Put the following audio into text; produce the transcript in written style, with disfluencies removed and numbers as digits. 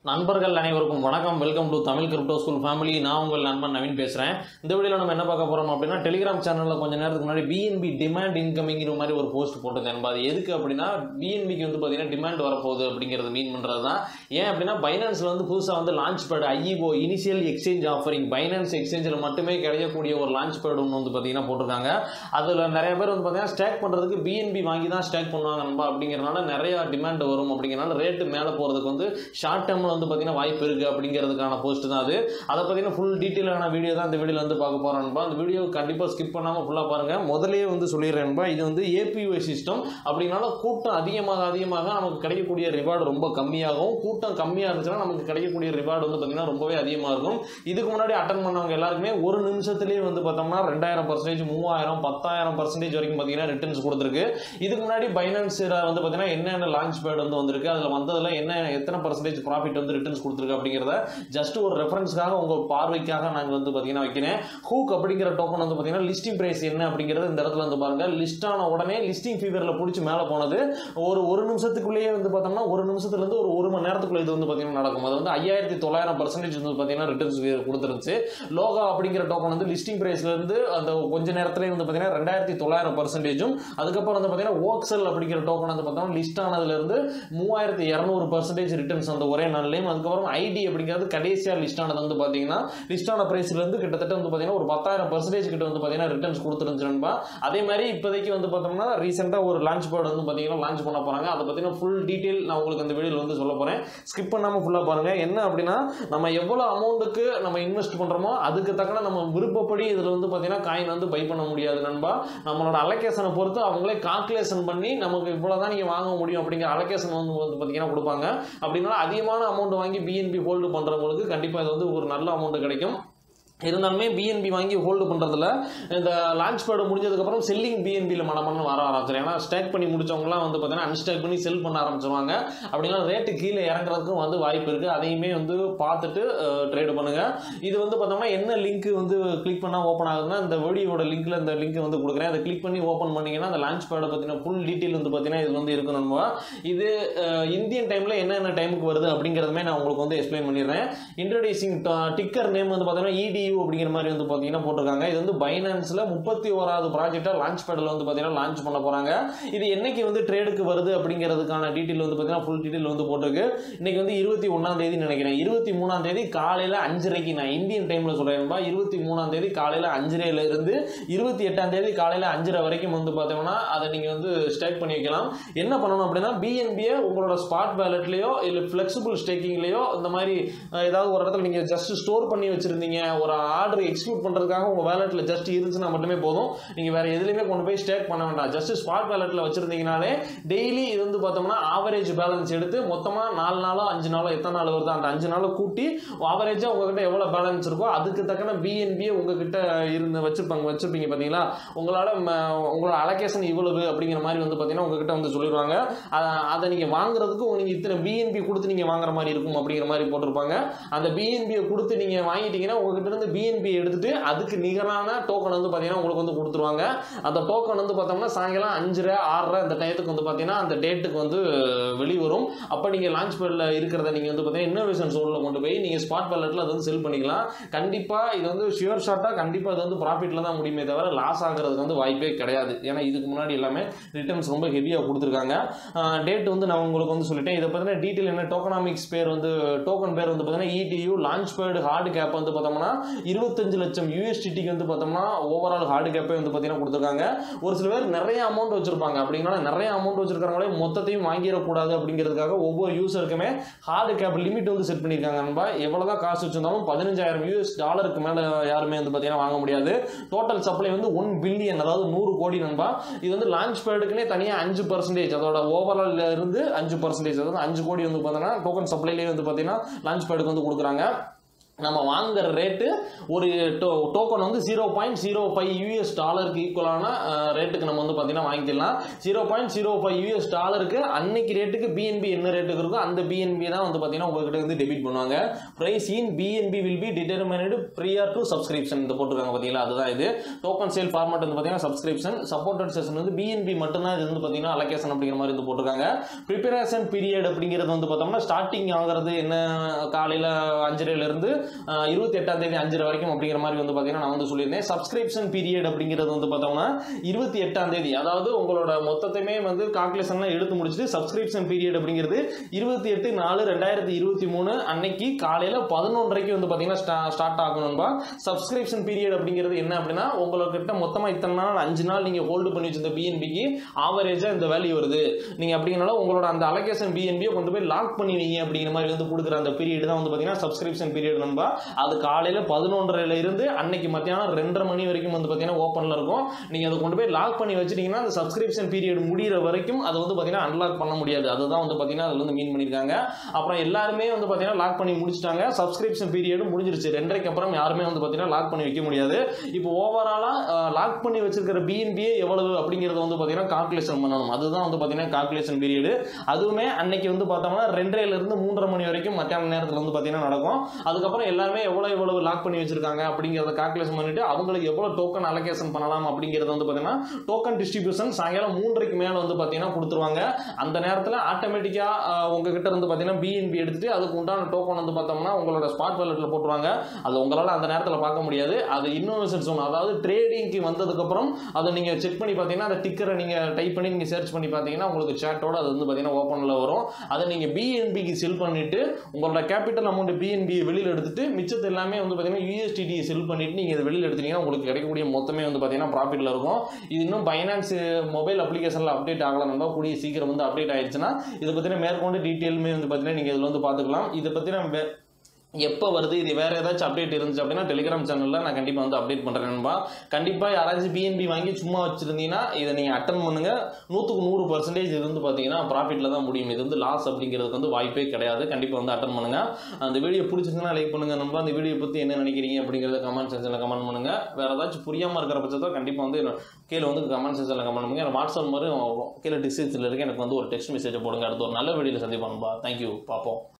நண்பர்கள் அனைவருக்கும் வணக்கம். Welcome to Tamil crypto school family. நான் உங்கள் நண்பன் நவீன் பேசுகிறேன். இந்த வீடியோவில் நம்ம என்ன பார்க்க போகிறோம் அப்படின்னா, டெலிகிராம் சேனலில் கொஞ்சம் நேரத்துக்கு முன்னாடி பிஎன்பி டிமாண்ட் இன்கமிங்கிற மாதிரி ஒரு போஸ்ட் போட்டிருந்தேன். அது எதுக்கு அப்படின்னா, பிஎன்பிக்கு வந்து பார்த்தீங்கன்னா டிமாண்ட் வரப்போகுது அப்படிங்கிறது மீன் பண்ணுறது தான். ஏன் அப்படின்னா, பைனான்ஸில் வந்து புதுசாக வந்து launchpad IEO initial exchange offering Binance எக்ஸ்சேஞ்சில் மட்டுமே கிடைக்கக்கூடிய ஒரு லான்ச்பேட் ஒன்று வந்து பார்த்தீங்கன்னா போட்டிருக்காங்க. அதில் நிறைய பேர் வந்து பார்த்தீங்கன்னா ஸ்டேக் பண்ணுறதுக்கு பிஎன்பி வாங்கி தான் ஸ்டேக் பண்ணுவாங்க நண்பா. அப்படிங்கிறனால நிறைய டிமாண்ட் வரும். அப்படிங்கிறனால ரேட்டு மேலே போகிறதுக்கு வந்து ஷார்ட் டேர்மில் வந்து பார்த்தீங்கன்னா வாய்ப்பு இருக்குது அப்படிங்கிறதுக்கான போஸ்ட் தான் அது. அதை பார்த்தீங்கன்னா ஃபுல் டீட்டெயிலான வீடியோ தான் இந்த வீடியோவில் வந்து பார்க்க போகிறோம். அந்த வீடியோ கண்டிப்பாக ஸ்கிப் பண்ணாமல் ஃபுல்லாக பாருங்கள். முதலே வந்து சொல்லிடுறேன், இது வந்து API சிஸ்டம். அப்படின்னால கூட்டம் அதிகமாக நமக்கு கிடைக்கக்கூடிய ரிவார்டு ரொம்ப கம்மியாகும். கூட்டம் கம்மியாக இருந்துச்சுன்னா நமக்கு கிடைக்கக்கூடிய ரிவார்டு வந்து பார்த்தீங்கன்னா ரொம்பவே அதிகமாக இருக்கும். இதுக்கு முன்னாடி அட்டன் பண்ணவங்க எல்லாருக்குமே ஒரு நிமிஷத்துலேயே வந்து பார்த்தோம்னா 2000%, 3000%, 10,000% வரைக்கும் பார்த்தீங்கன்னா ரிட்டர்ன்ஸ் கொடுத்துருக்கு. இதுக்கு முன்னாடி பைனான்ஸில் வந்து பார்த்தீங்கன்னா என்னென்ன லான்ச் பேட் வந்து வந்திருக்கு, அதில் வந்ததில் எத்தனை பர்சன்டேஜ் ப்ராஃபிட் வந்து ரிட்டர்ன்ஸ் கொடுத்துருக்கு அப்படிங்கிறத ஜஸ்ட் ஒரு ரெஃபரன்ஸ்க்காக உங்கள் பார்வைக்காக நாங்கள் வந்து பார்த்தீங்கன்னா வைக்கிறேன். ஹூக் அப்படிங்கிற டோக்கன் வந்து பார்த்தீங்கன்னா லிஸ்டிங் பிரைஸ் என்ன அப்படிங்கிறது இந்த இடத்துல வந்து பாருங்க. லிஸ்ட் ஆன உடனே லிஸ்டிங் ஃபீவரில் பிடிச்சி மேலே போனது ஒரு நிமிஷத்துக்குள்ளேயே வந்து பார்த்தோம்னா ஒரு நிமிஷத்துலேருந்து ஒரு மணி நேரத்துக்குள்ளே இது வந்து பார்த்தீங்கன்னா நடக்கும். அது வந்து 5,900% வந்து பார்த்தீங்கன்னா ரிட்டர்ன்ஸ் கொடுத்துருந்துச்சு. லோகா அப்படிங்கிற டோக்கன் வந்து லிஸ்டிங் பிரைஸ்லேருந்து அந்த கொஞ்ச நேரத்திலே வந்து பார்த்தீங்கன்னா 2,900%. அதுக்கப்புறம் வந்து பார்த்தீங்கன்னா ஓக்சல் அப்படிங்கிற டோக்கன் வந்து பார்த்தோம்னா லிஸ்ட் ஆனதுலேருந்து 3,200% ரிட்டர்ன்ஸ் அந்த ஒரே நாள்லையும். அதுக்கப்புறம் ஐடி அப்படிங்கிறது கடைசியாக லிஸ்ட் ஆனது வந்து பார்த்தீங்கன்னா லிஸ்ட் ஆன பிரைஸ்லேருந்து கிட்டத்தட்ட வந்து பார்த்தீங்கன்னா ஒரு 10,000% கிட்ட வந்து பார்த்தீங்கன்னா ரிட்டர்ன்ஸ் கொடுத்துருந்துச்சுன்பா. அதே மாதிரி இப்போதைக்கு வந்து பார்த்தோம்னா ரீசெண்டாக ஒரு லான்ச் பேட் வந்து பார்த்தீங்கன்னா லான்ச் பண்ண போகிறாங்க. அதை பற்றின ஃபுல் டீட்டெயில் நான் உங்களுக்கு அந்த வீடியோவில் வந்து சொல்ல போகிறேன். ஸ்கிப் பண்ணாமல் ஃபுல்லாக பாருங்கள். என்ன அப்படின்னா, நம்ம எவ்வளோ அமௌண்ட்டுக்கு நம்ம இன்வெஸ்ட் பண்ணுறோமோ அதுக்கு தக்கன நம்ம விருப்பப்படி இதில் வந்து பார்த்தீங்கன்னா காயின் வந்து பை பண்ண முடியாது நண்பா. நம்மளோட அலோகேஷனை பொறுத்து அவங்களே கால்குலேஷன் பண்ணி நமக்கு இவ்வளோ தான் நீங்கள் வாங்க முடியும் அப்படிங்கிற அலோகேஷன் வந்து பார்த்தீங்கன்னா கொடுப்பாங்க. அப்படின்னா அதிகமான அமௌண்ட் வாங்கி பிஎன்பி ஹோல்டு பண்ணுறவங்களுக்கு கண்டிப்பாக இது வந்து ஒரு நல்ல அமௌண்ட் கிடைக்கும். இருந்தாலுமே பிஎன்பி வாங்கி ஹோல்டு பண்ணுறதுல இந்த லான்ச் பேடு முடிஞ்சதுக்கப்புறம் செல்லிங் பிஎன்பியில் மனமன்னு வர ஆரம்பிச்சிடும். ஏன்னா ஸ்டேக் பண்ணி முடிச்சவங்களாம் வந்து பார்த்தீங்கன்னா அன்ஸ்டேக் பண்ணி செல் பண்ண ஆரம்பிச்சிருவாங்க. அப்படின்னா ரேட்டு கீழே இறங்குறதுக்கும் வந்து வாய்ப்பு இருக்குது. அதையுமே வந்து பார்த்துட்டு ட்ரேடு பண்ணுங்கள். இது வந்து பார்த்தோம்னா என்ன லிங்க் வந்து கிளிக் பண்ணால் ஓப்பன் ஆகுதுன்னா, இந்த வீடியோட லிங்க்கில் இந்த லிங்க் வந்து கொடுக்குறேன். அதை கிளிக் பண்ணி ஓப்பன் பண்ணிங்கன்னா அந்த லான்ச் பேடை பற்றின ஃபுல் டீட்டெயில் வந்து பார்த்தீங்கன்னா இது வந்து இருக்கும் நண்பா. இது இந்தியன் டைமில் என்னென்ன டைமுக்கு வருது அப்படிங்கிறதுமே நான் உங்களுக்கு வந்து எக்ஸ்பிளைன் பண்ணிடுறேன். இன்ட்ரோடியூசிங் டிக்கர் நேம் வந்து பார்த்தீங்கன்னா EDU அப்படிங்கிற மாதிரி வந்து பார்த்தீங்கன்னா போட்டிருக்காங்க. இது வந்து பைனான்ஸில் 31வது ப்ராஜெக்டாக லான்ச் பேடில் வந்து பார்த்தீங்கன்னா லான்ச் பண்ண போகிறாங்க. இது என்னைக்கு வந்து ட்ரேடுக்கு வருது அப்படிங்கிறதுக்கான டீட்டெயில் வந்து பார்த்தீங்கன்னா ஃபுல் டீட்டெயில் வந்து போட்டிருக்கு. இன்னைக்கு வந்து 21ஆம் தேதி நினைக்கிறேன். 23ஆம் தேதி காலையில் 5:30 நான் இந்தியன் டைமில் சொல்கிறேன். 23ஆம் தேதி காலையில் 5:30 இருந்து 28ஆம் தேதி காலையில் 5:30 வரைக்கும் வந்து பார்த்தோம்னா அதை நீங்கள் வந்து ஸ்டேக் பண்ணி வைக்கலாம். என்ன பண்ணணும் அப்படின்னா, பிஎன்பியை உங்களோட ஸ்பாட் வேலட்லேயோ இல்லை ஃப்ளெக்சிபிள் ஸ்டேக்கிங்லேயோ இந்த மாதிரி ஏதாவது ஒரு இடத்துல நீங்கள் ஜஸ்ட் ஸ்டோர் பண்ணி வச்சுருந்தீங்க, ஒரு ஆர்டர் எக்ஸிக்யூட் பண்ணுறதுக்காக உங்கள் வேலெட்டில் ஜஸ்ட் இருந்துச்சுன்னா மட்டுமே போதும். நீங்கள் வேறு எதுலையுமே கொண்டு போய் ஸ்டேக் பண்ண வேண்டாம். ஜஸ்ட் ஸ்பாட் வேலெட்டில் வச்சுருந்தீங்கனாலே டெய்லி இது வந்து பார்த்தோம்னா ஆவரேஜ் பேலன்ஸ் எடுத்து மொத்தமாக 4 நாளோ 5 நாளோ எத்தனை நாள் வருதோ அந்த 5 நாளோ கூட்டி ஆவரேஜாக உங்ககிட்ட எவ்வளோ பேலன்ஸ் இருக்கோ அதுக்கு தக்கன பிஎன்பியை உங்ககிட்ட இருந்து வச்சுருப்பீங்க பார்த்தீங்களா. உங்களோட அலோகேஷன் இவ்வளவு அப்படிங்கிற மாதிரி வந்து பார்த்தீங்கன்னா உங்ககிட்ட வந்து சொல்லிடுவாங்க. அதை நீங்கள் வாங்குறதுக்கு நீங்கள் இத்தனை பிஎன்பி கொடுத்து நீங்கள் வாங்குற மாதிரி இருக்கும் அப்படிங்கிற மாதிரி போட்டிருப்பாங்க. அந்த பிஎன்பியை கொடுத்து நீங்கள் வாங்கிட்டீங்கன்னா உங்ககிட்ட இருந்து பிஎன்பி எடுத்துட்டு அதுக்கு நிகரான டோக்கன் வந்து பார்த்தீங்கன்னா உங்களுக்கு வந்து கொடுத்துருவாங்க. அந்த டோக்கன் வந்து பார்த்தோம்னா சாயங்காலம் 5:30 6:30 அந்த டயத்துக்கு வந்து பார்த்தீங்கன்னா அந்த டேட்டுக்கு வந்து வெளிவரும். அப்போ நீங்கள் லான்ச் பேடில் இருக்கிறத நீங்கள் வந்து பார்த்தீங்கன்னா இன்னோவேஷன் ஜோனில் கொண்டு போய் நீங்கள் ஸ்பாட் வேலெட்டில் அதை வந்து செல் பண்ணிக்கலாம். கண்டிப்பாக இது வந்து ஷியூர் ஷார்ட்டாக கண்டிப்பாக இது வந்து ப்ராஃபிட்டில் தான் முடியுமே தவிர லாஸ் ஆகிறதுக்கு வந்து வாய்ப்பே கிடையாது. ஏன்னா இதுக்கு முன்னாடி எல்லாமே ரிட்டர்ன்ஸ் ரொம்ப ஹெவியாக கொடுத்துருக்காங்க. டேட் வந்து நான் உங்களுக்கு வந்து சொல்லிட்டேன். இதை பார்த்தீங்கன்னா டீட்டெயில் என்ன டோக்கனாமிக்ஸ் பேர் வந்து டோக்கன் பேர் வந்து பார்த்தீங்கன்னா EDU launch pad hard cap வந்து பார்த்தோம்னா 25 லட்சம் USDTக்கு வந்து பார்த்தோம்னா ஓவரால் ஹார்டு கேப்பே வந்து பார்த்தீங்கன்னா கொடுத்துருக்காங்க. ஒரு சில பேர் நிறைய அமௌண்ட் வச்சிருப்பாங்க. அப்படின்னா நிறைய அமௌண்ட் வச்சிருக்கிறவங்களே மொத்தத்தையும் வாங்கிடக்கூடாது அப்படிங்கிறதுக்காக ஒவ்வொரு யூசருக்குமே ஹார்டு கேப் லிமிட் வந்து செட் பண்ணியிருக்காங்க நண்பா. எவ்வளோதான் காசு வச்சிருந்தாலும் $15,000 மேலே யாருமே வந்து பார்த்தீங்கன்னா வாங்க முடியாது. டோட்டல் சப்ளை வந்து 1 பில்லியன், அதாவது 100 கோடி நண்பா. இது வந்து லான்ச் பேடுக்குனே தனியாக 5% அதோட ஓவரால் இருந்து 5%, அதாவது 5 கோடி வந்து பார்த்தீங்கன்னா டோக்கன் சப்ளைலேயே வந்து பார்த்தீங்கன்னா லான்ச் பேடுக்கு வந்து கொடுக்குறாங்க. நம்ம வாங்குற ரேட்டு ஒரு டோக்கன் வந்து $0.05 ஈக்குவலான ரேட்டுக்கு நம்ம வந்து பார்த்தீங்கன்னா வாங்கிக்கலாம். $0.05 அன்னைக்கு ரேட்டுக்கு பிஎன்பி என்ன ரேட்டுக்கு இருக்கோ அந்த பிஎன்பி தான் வந்து பார்த்தீங்கன்னா உங்ககிட்ட வந்து டெபிட் பண்ணுவாங்க. Price in BNB will be determined prior to subscription இந்த போட்டுருக்காங்க பார்த்தீங்களா, அதுதான் இது. டோக்கன் சேல் ஃபார்மேட் வந்து பார்த்தீங்கன்னா சப்ஸ்கிரிப்ஷன், சப்போர்ட்டட் செஷன் வந்து பிஎன்பி மட்டும்தான் இது வந்து பார்த்தீங்கன்னா அலோகேஷன் அப்படிங்கிற மாதிரி வந்து போட்டிருக்காங்க. ப்ரிப்பரேஷன் பீரியட் அப்படிங்கிறது வந்து பார்த்தோம்னா ஸ்டார்டிங் ஆகிறது என்ன காலையில் 5:30லேருந்து 28ஆம் தேதி 5:30 வரைக்கும் அப்படிங்கிற மாதிரி வந்து பார்த்தீங்கன்னா நான் வந்து சொல்லியிருந்தேன். சப்ஸ்கிரிப்ஷன் பீரியட் அப்படிங்கிறது வந்து பார்த்தோம்னா 28ஆம் தேதி, அதாவது உங்களோட மொத்தத்தையுமே வந்து கால்குலேஷன்லாம் எடுத்து முடிச்சுட்டு சப்ஸ்கிரிப்ஷன் பீரியட் அப்படிங்கிறது 28/4/2023 அன்னைக்கு காலையில் 11:30க்கு வந்து பார்த்தீங்கன்னா ஸ்டார்ட் ஆகணும்பா. சப்ஸ்கிரிப்ஷன் பீரியட் அப்படிங்கிறது என்ன அப்படின்னா உங்கள்கிட்ட மொத்தமாக இத்தனை நாள் 5 நாள் நீங்கள் ஹோல்டு பண்ணி வச்சிருந்த பிஎன்பிக்கு ஆவரேஜாக இந்த வேல்யூ வருது. நீங்கள் அப்படிங்கிறனால உங்களோட அந்த அலோகேஷன் பிஎன்பியை கொண்டு போய் லாக் பண்ணி வைங்க அப்படிங்கிற மாதிரி வந்து கொடுக்குற அந்த பீரியட் தான் வந்து பார்த்தீங்கன்னா சப்ஸ்கிரிப்ஷன் பீரியட் நண்பா. அது காலையில் 11:30 இருந்து அன்னைக்கு மத்தியானம் 2:30 மணி வரைக்கும் வந்து பார்த்தீங்கன்னா ஓப்பனில் இருக்கும். நீங்கள் அதை கொண்டு போய் லாக் பண்ணி வச்சிட்டீங்கன்னா அந்த சப்ஸ்கிரிப்ஷன் பீரியட் முடிகிற வரைக்கும் அதை வந்து பார்த்தீங்கன்னா அன்லாக் பண்ண முடியாது. அதுதான் வந்து பார்த்தீங்கன்னா அதில் வந்து மீன் பண்ணியிருக்காங்க. அப்புறம் எல்லாருமே வந்து பார்த்தீங்கன்னா லாக் பண்ணி முடிச்சிட்டாங்க. சப்ஸ்கிரிப்ஷன் பீரியடும் முடிஞ்சிருச்சு. 2:30க்கு அப்புறம் யாருமே வந்து பார்த்தீங்கன்னா லாக் பண்ணி வைக்க முடியாது. இப்போ ஓவராலாக லாக் பண்ணி வச்சிருக்கிற பிஎன்பிஏ எவ்வளவு அப்படிங்கிறத வந்து பார்த்தீங்கன்னா கால்குலேஷன் பண்ணணும். அதுதான் வந்து பார்த்தீங்கன்னா கால்குலேஷன் பீரியடு. அதுவுமே அன்னைக்கு வந்து பார்த்தோம்னா 2:30லேருந்து 3:30 மணி வரைக்கும் மத்தியான நேரத்தில் வந்து பார்த்தீங்கன்னா நடக்கும். அதுக்கப்புறம் எல்லாருமே எவ்வளவு லாக் பண்ணி வச்சிருக்காங்க அப்படிங்கறத கால்குலேஷன் பண்ணிட்டு அவங்களுக்கு எவ்வளவு டோக்கன் அலோகேஷன் பண்ணலாம் அப்படிங்கறது வந்து பாத்தீங்கன்னா டோக்கன் டிஸ்ட்ரிபியூஷன் சாயங்காலம் 3:30க்கு மேல வந்து பாத்தீங்கன்னா கொடுத்துருவாங்க. அந்த நேரத்துல ஆட்டோமேட்டிக்கா உங்ககிட்ட இருந்து பாத்தீங்கன்னா பிஎன்பி எடுத்துட்டு அதுக்கு உண்டான டோக்கன் வந்து பார்த்தோம்னா உங்களோட ஸ்பாட் வாலெட்ல போட்டுருவாங்க. அது உங்களால அந்த நேரத்துல பார்க்க முடியாது. அது இன்னோவேஷன் ஜோன், அதாவது ட்ரேடிங்க்கு வந்ததுக்கு அப்புறம் அதை நீங்க செக் பண்ணி பாத்தீங்கன்னா அந்த டிக்கரை நீங்க டைப் பண்ணி நீங்க சர்ச் பண்ணி பாத்தீங்கன்னா உங்களுக்கு சாட்டோட அது வந்து பாத்தீங்கன்னா ஓப்பன்ல வரும். அதை நீங்க பிஎன்பிக்கு செல் பண்ணிட்டு உங்களோட கேபிட்டல் அமௌண்ட் பிஎன்பி வெளியில எடுத்துட்டு மிச்சத்தை எல்லாமே வந்து பார்த்தீங்கன்னா யூஎஸ்டிடி செல் பண்ணிட்டு நீங்கள் இதை வெளியில் எடுத்தீங்கன்னா உங்களுக்கு கிடைக்கக்கூடிய மொத்தமே வந்து பார்த்தீங்கன்னா ப்ராஃபிட்டில் இருக்கும். இது இன்னும் பைனான்ஸ் மொபைல் அப்ளிகேஷனில் அப்டேட் ஆகலாம். நம்ம கூடிய சீக்கிரம் வந்து அப்டேட் ஆயிடுச்சுன்னா இதை பற்றின மேற்கொண்டு டீட்டெயிலுமே வந்து பார்த்தீங்கன்னா நீங்கள் இதில் வந்து பார்த்துக்கலாம். இதை பற்றின எப்போ வருது, இது வேறு ஏதாச்சும் அப்டேட் இருந்துச்சு அப்படின்னா டெலிகிராம் சேனலில் நான் கண்டிப்பாக வந்து அப்டேட் பண்ணுறேன் நண்பா. கண்டிப்பாக யாராச்சும் பிஎன்பி வாங்கி சும்மா வச்சுருந்தீங்கன்னா இதை நீங்கள் அட்டன் பண்ணுங்கள். 100% இது வந்து பார்த்தீங்கன்னா ப்ராஃபிட்டில் தான் முடியும். இது வந்து லாஸ் அப்படிங்கிறதுக்கு வந்து வாய்ப்பே கிடையாது. கண்டிப்பாக வந்து அட்டன் பண்ணுங்கள். அந்த வீடியோ பிடிச்சிருந்தா லைக் பண்ணுங்கள் நண்பா. அந்த வீடியோ பற்றி என்ன நினைக்கிறீங்க அப்படிங்கிறத கமெண்ட் செக்ஷனில் கமெண்ட் பண்ணுங்கள். வேறு ஏதாச்சும் புரியாமல் இருக்கிற பட்சத்தில் கண்டிப்பாக வந்து கீழே வந்து கமெண்ட் செக்ஷனில் கமெண்ட் பண்ணுங்கள். எனக்கு வாட்ஸ்அப் மாதிரி கீழே டிஸ்கிரிப்ஷனில் இருக்குது. எனக்கு வந்து ஒரு டெக்ஸ்ட் மெசேஜை போடுங்க. அடுத்து ஒரு நல்ல வீடியோவில் சந்திப்போம் நண்பா. தேங்க்யூ. பார்ப்போம்.